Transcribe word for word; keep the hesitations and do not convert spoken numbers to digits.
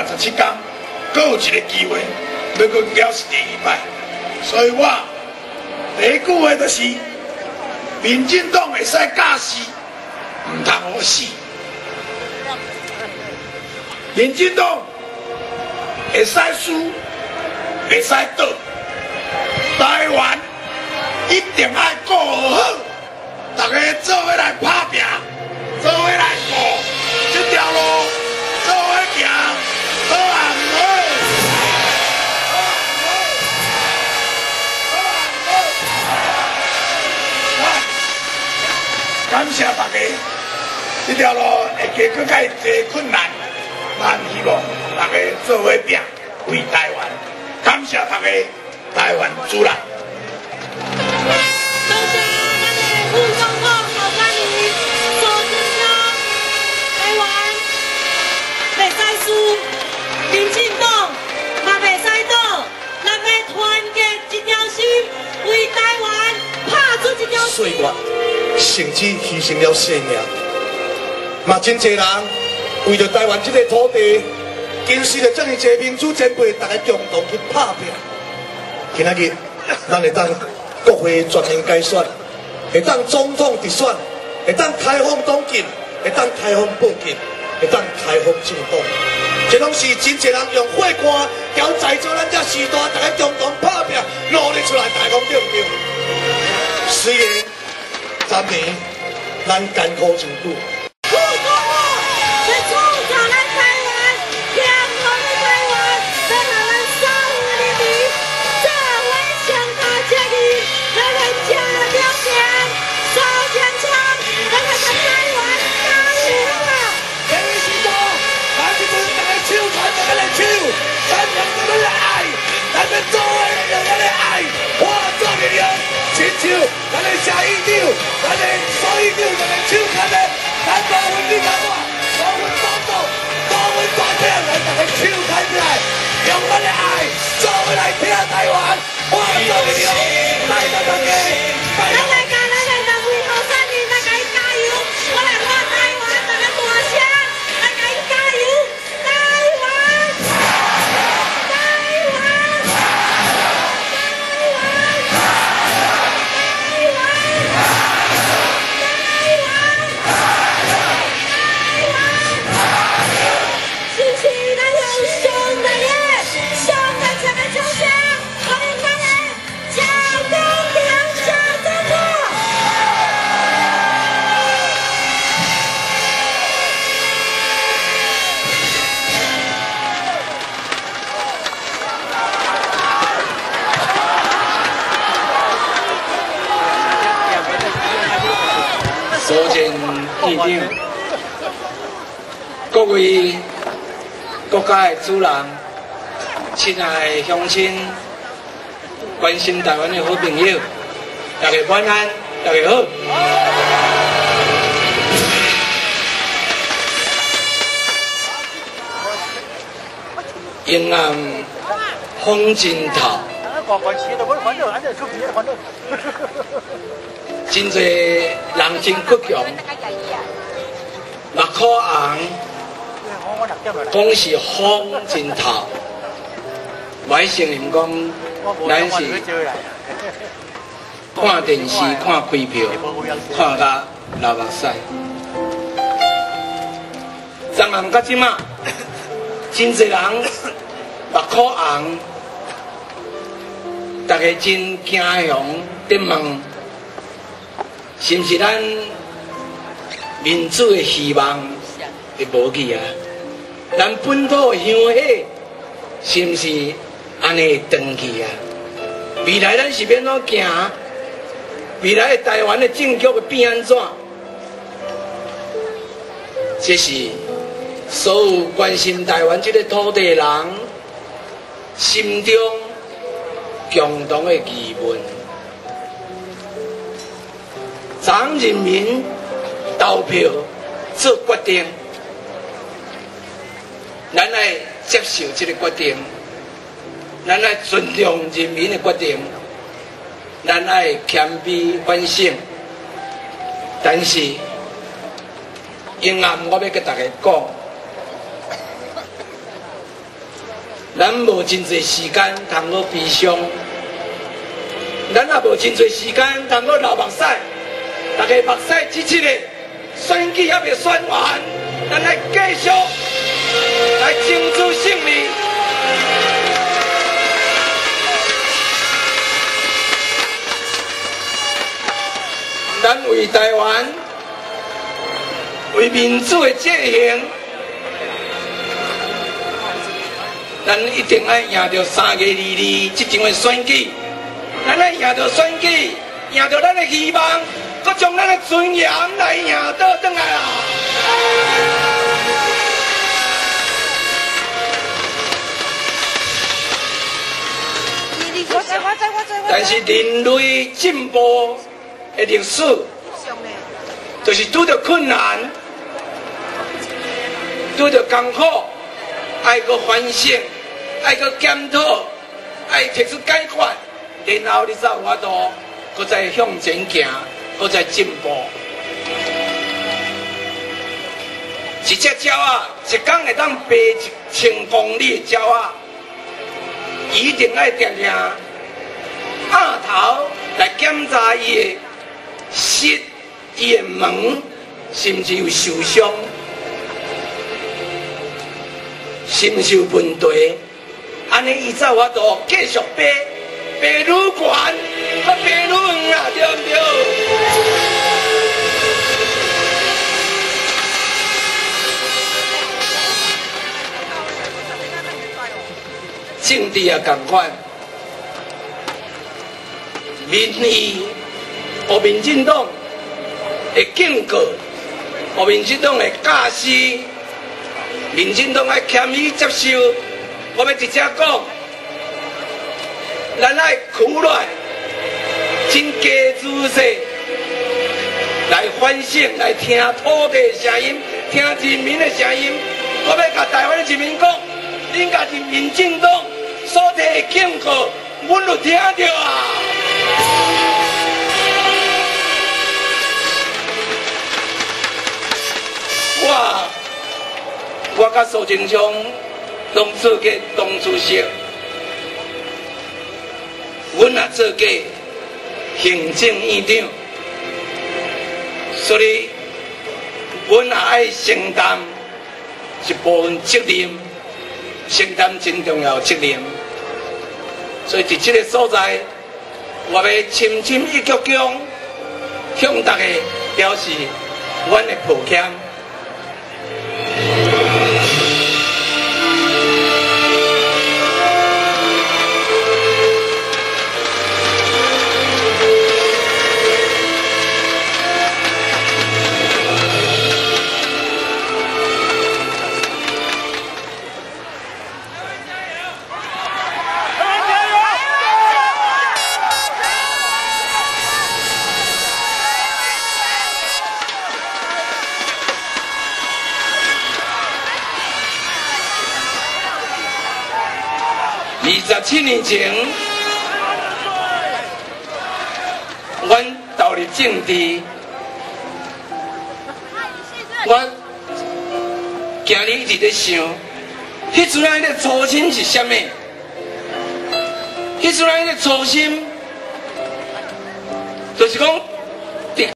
六十七天，阁有一个机会要阁表示第二摆，所以我第一句话就是：民进党会使假死，唔通好死；民进党会使输，会使倒。台湾一定要顾好，大家做伙来打拼，做伙来顾这条路，做伙行，好啊唔好？感谢大家，这条路会加更加多困难，但希望大家做伙拼，为台湾。感谢大家，台湾主人。 感谢咱的副总统侯冠仪所支持，台湾袂使输，民进党嘛袂使倒，咱要团结一条心，为台湾拍出一条线。 岁月甚至牺牲了性命，嘛真侪人为着台湾这个土地，经历了这么多民主前辈，大家共同去打拼。今仔日，咱会当国会全面改选，会当总统直选，会当开放党禁，会当开放报禁，会当开放政党，这拢是真侪人用火干交在座咱这时代，大家共同打拼，努力出来，大家讲对不对？虽然昨年咱艰苦真久。 副总统是创造咱台湾健康的台湾，要让咱社会人民社会强大接力，让咱吃了钱，少健康，让咱台湾加油啊！ 这个时代，咱这阵大家手传大家的手，咱用咱们的爱，咱们做伙用咱的爱，化作力量，亲像咱的下议长，咱的所议长，咱的手牵的。咱多份你看我，多份帮助，多份团结，咱大家手牵起来，用咱的爱，做伙来拼台湾，化作力量，来到大家。 咱来甲咱的人民后生人来甲伊加油，我来换台湾，大家大声来甲伊加油，台湾，台湾，台湾，台湾。支持咱用上大力、上大强的掌声，欢迎咱的蒋公良蒋总统。 所见议长，各位国家的主人，亲爱的乡亲，关心台湾的好朋友，大家晚安，大家好。阴暗风真透。真侪人真倔强，目眶红，讲是风真透。我承认讲，咱是看电视、看开票，看甲流目屎。昨暗到即马，真侪人目眶红，大家真惊惶，在问。是毋是咱民主的希望会无去啊？咱本土的香火是毋是安尼会断去啊？未来咱是要怎行？未来的台湾的政局会变安怎？这是所有关心台湾这个土地的人心中共同的疑问。让人民投票做决定，咱来接受这个决定，咱来尊重人民的决定，咱来谦卑反省。但是，因暗我要跟大家讲， 咱无真侪时间通过悲伤，咱也无真侪时间通过流目屎。大家目屎支持的选举还未选完，咱来继续来争取胜利。咱为台湾、为民主的践行，咱一定要赢到三月二日这场的选举。咱要赢到选举，赢到咱的希望，搁将咱的尊严来赢倒转来啊！但是人类进步的历史，就是拄着困难，拄着艰苦，爱个反省，爱个检讨，爱提出解决，然后你才有法度，搁再向前行，搁再进步。一只鸟啊，一天会当飞一千公里的鸟啊，一定爱定定探头来检查伊的膝、伊的门，是毋是有受伤，是毋是有问题？安尼伊才有法度继续飞，飞愈悬，搁飞愈远啊，对毋对？政治也同款，民意和民进党会警告，和民进党会假释，民进党要谦虚接受。我要直接讲，咱爱苦来，真加仔细来反省，来听土地的声音，听人民的声音。我要甲台湾的人民讲，恁家是民进党所提的警告，阮就听到啊！我我甲苏贞昌拢做过党主席，阮也做过行政院长，所以阮也爱承担一部分责任，承担真重要的责任。所以伫这个所在，我要深深一鞠躬，向大家表示阮的抱歉。二十七年前，阮投入政治，我今日一直在想，迄阵啊，迄个初心是啥物？迄阵啊，迄个初心，就是讲